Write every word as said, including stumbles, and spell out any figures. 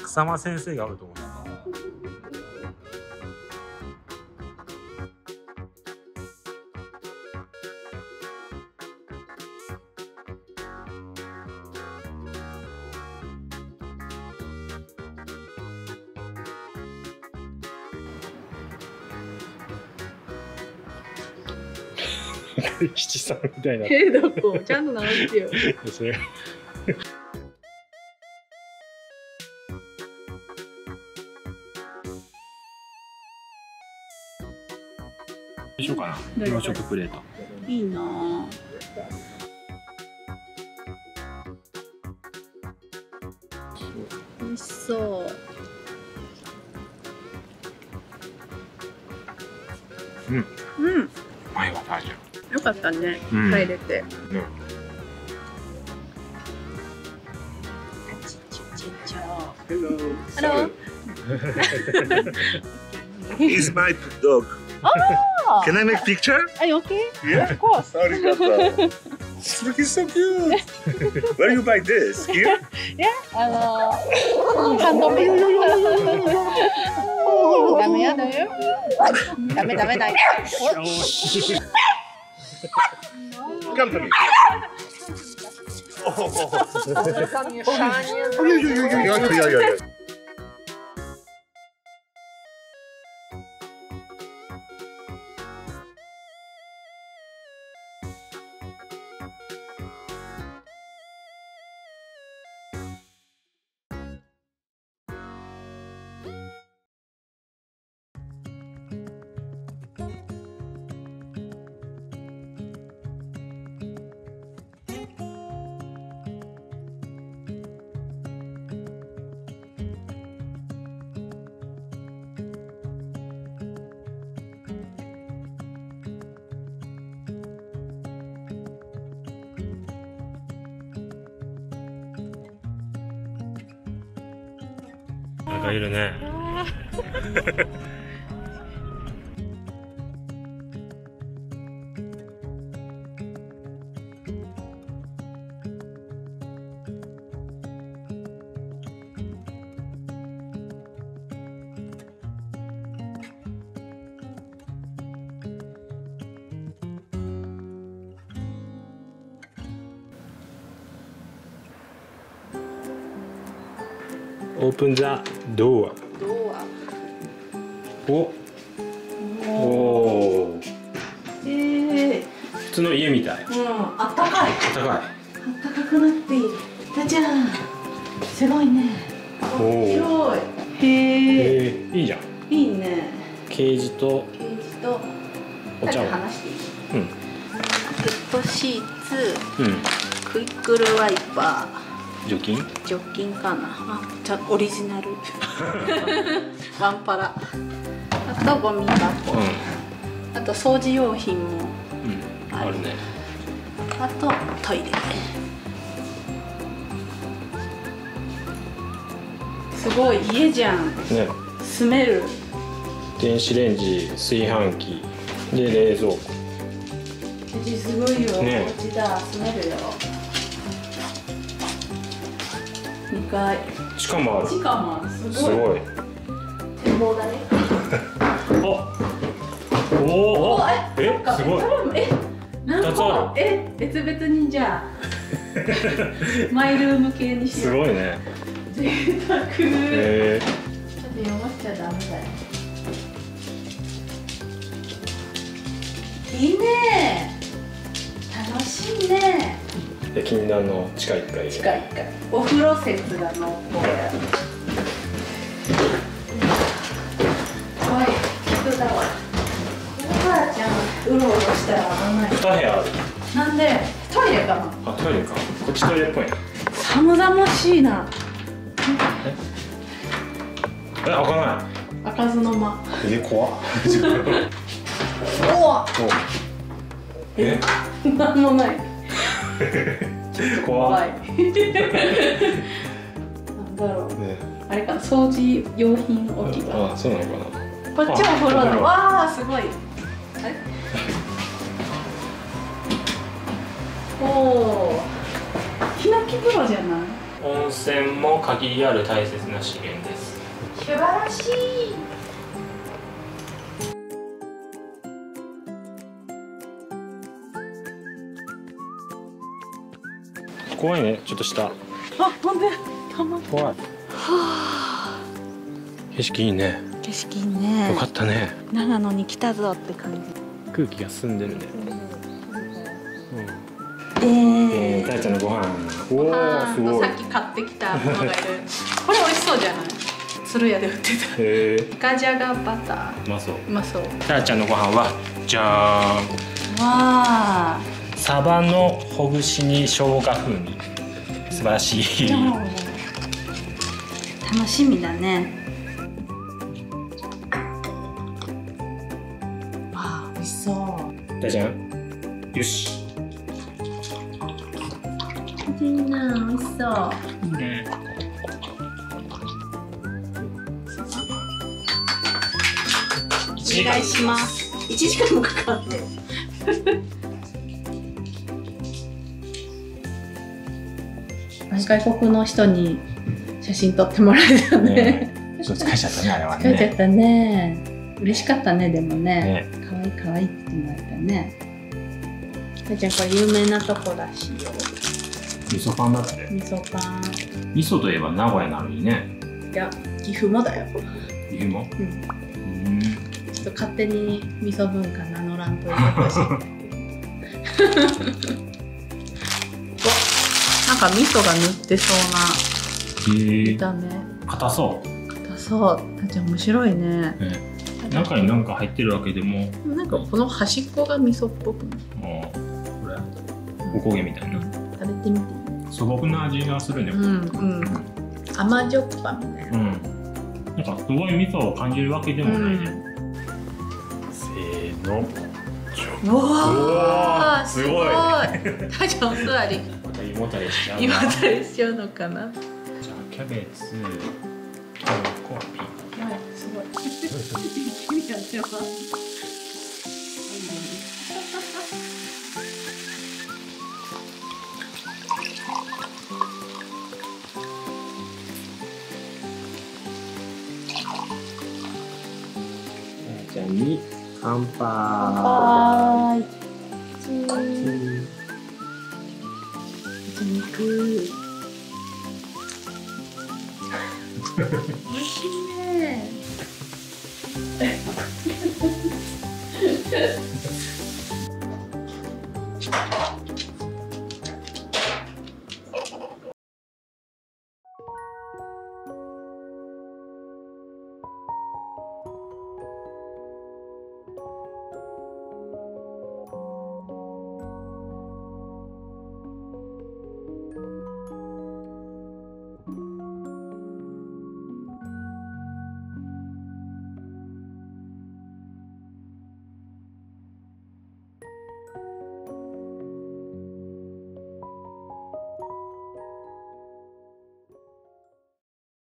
草間先生があると思う。七さんみたいな。 え、どこ？ちゃんと直してよ。 それ。どうしようかな。洋食プレート。 いいなぁ。美味しそう。 うん。 うん。 うまいわ、大丈よかったね。 うん、 入れて。 夫。ね。 Hello. Hello. He's my dog. Oh. Can I make picture? Are you okay? Yeah. Of course. Sorry, Papa. Look, he's so cute. Where you buy this? Here? Yeah. あの、ハンドメイド。ダメやだよ。ダメダメだよ。 Come to me. Oh. Yeah, yeah, yeah, yeah. なんかいるね。オープンザドア。 ドア。 お。おお。 ええ。 普通の家みたい。 うん、あったかい。 あったかい。 あったかくなっていい。じゃじゃん。すごいね。 おお。 広い。へえ。 えー、いいじゃん。 いいね。 ケージとケージとお茶を。 話していい？ うん。 フットシーツ、 うん。 クイックルワイパー。 除菌？ 除菌かな。あ、じゃオリジナル。ワンパラ。あとゴミ箱。 うん。 あと掃除用品もうん。 ある。 あるね。 あとトイレ。すごい家じゃん。 ね。 住める。 電子レンジ、炊飯器で冷蔵庫。 うちすごいよ。 ねうちだ、住めるよ。にかい。 地下もある。 地下もある。すごい。 すごい。 展望だね。 おおお。 え、 え、すごい。 え、何個？え、別々にじゃあマイルーム系にしよう。 すごいね。 贅沢。 えちょっと汚しちゃダメだよ。いいね。楽しいね。 ー、禁断の地下いっかい。 地下いっかい。お風呂説が濃厚や。おい、人だわ。おばあちゃん、うろうろしたら危ない。 二部屋ある。 なんで、トイレかな。 あ、トイレか。こっちトイレっぽいな。 寒々しいな。 え、開かない。 開かずの間。 え、怖っ。 おわ。 え、 なんもない。 怖い。 怖い。なんだろう。 ね、 あれか、掃除用品置き場。 あ、そうなのかな。 こっちお風呂だ。わあ、すごい。あれ。おお。ヒノキ風呂じゃない。 温泉も限りある大切な資源です。 素晴らしい。 怖いね、ちょっと下。 あ、ほんで、たま。 怖い。はあ。景色いいね。 景色いいね。 よかったね。 長野に来たぞって感じ。 空気が澄んでるね。 えええー、たいちゃんのご飯。 ごおお、 飯すごい。 とさっき買ってきたものがいる。これ美味しそうじゃない。鶴屋で売ってた。 へえ。 ガジャガバター。 うまそう。 うまそう。 たいちゃんのご飯は、じゃーん。 わあ。 サバのほぐしに生姜風味。素晴らしい。 楽しみだね。わあ、美味しそう。 たいちゃん。よし。 いいな、美味しそう。 いいね。 お願いします。一時間もかかる。外国の人に写真撮ってもらえたね。 ちょっと疲れちゃったね、あれはね。 疲れちゃったね。嬉しかったね、でもね。 ね。 可愛い可愛いって言ってもらえたね。たいちゃん、これ有名なとこらしいよ。 味噌パンだって。 味噌パン。 味噌といえば名古屋なのにね。 いや、岐阜もだよ。 岐阜も。 うん。 うん。 ちょっと勝手に味噌文化名乗らんといてほしい。なんか味噌が塗ってそうなへえ見。た目。 硬そう。 硬そう。たいちゃん面白いね。 ね。中に何か入ってるわけでも。 なんかこの端っこが味噌っぽくない。 ああ、これ。おこげみたいな。 食べてみて。 素朴な味がするね。 うんうん。甘じょっぱみたいな。 うん。なんかすごい味噌を感じるわけでもないね。せーの。 うわー、 すごい。 たいちゃんお座り。 また胃もたれしちゃうな。 今たりしちゃうのかな。 じゃあキャベツ、キノコ、ピー。 はい、すごい。一気にやってます。 じゃあに乾杯。 はーい。チーズ。肉。美味しいね。